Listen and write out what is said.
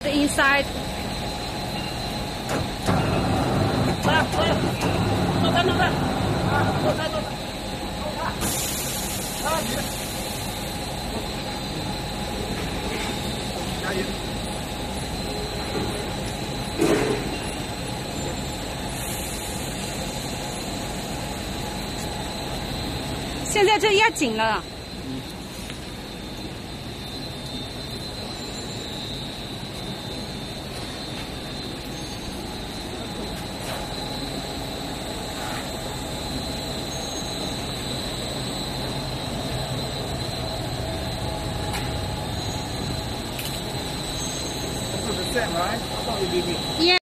The inside. 弄开！加油！ 现在这压紧了。 Same, right? I thought you did it. Yeah.